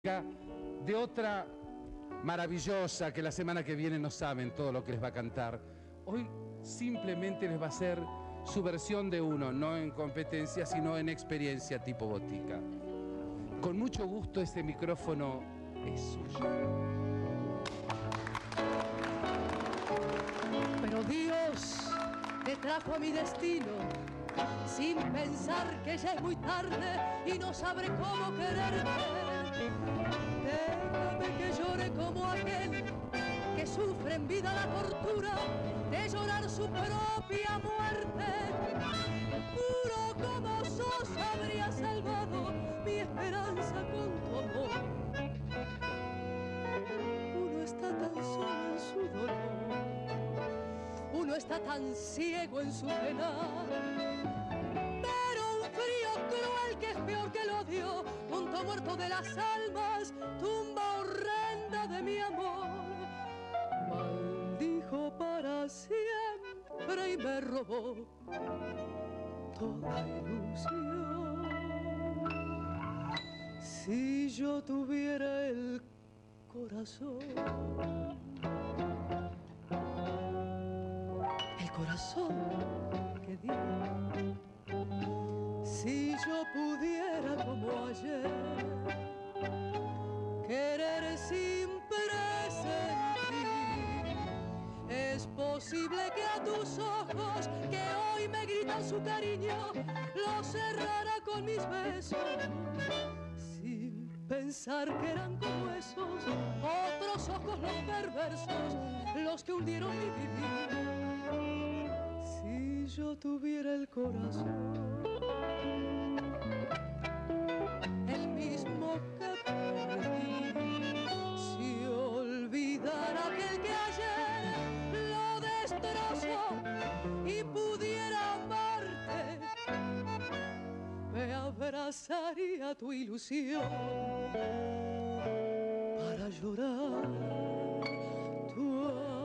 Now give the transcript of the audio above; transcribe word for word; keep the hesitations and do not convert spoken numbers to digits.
de otra maravillosa que la semana que viene no saben todo lo que les va a cantar. Hoy simplemente les va a hacer su versión de uno, no en competencia, sino en experiencia tipo botica. Con mucho gusto este micrófono es suyo. Pero Dios te trajo a mi destino sin pensar que ya es muy tarde y no sabré cómo quererte. Déjame que llore como aquel que sufre en vida la tortura de llorar su propia muerte. Puro como sos habría salvado mi esperanza con tu amor. Uno está tan solo en su dolor, uno está tan ciego en su penar, pero un frío cruel que es peor que el odio, punto muerto de las almas, tumba horrenda de mi amor, maldijo para siempre y me robó toda ilusión. Si yo tuviera el corazón, el corazón que di, si yo pudiera como ayer querer sin presentir, es posible que a tus ojos que hoy me gritan su cariño los cerrara con mis besos, sin pensar que eran como esos otros ojos los perversos, los que hundieron mi vivir. Si yo tuviera el corazón, el mismo que perdí, si olvidara aquel que ayer lo destrozó y pudiera amarte, me abrazaría tu ilusión para llorar tu amor.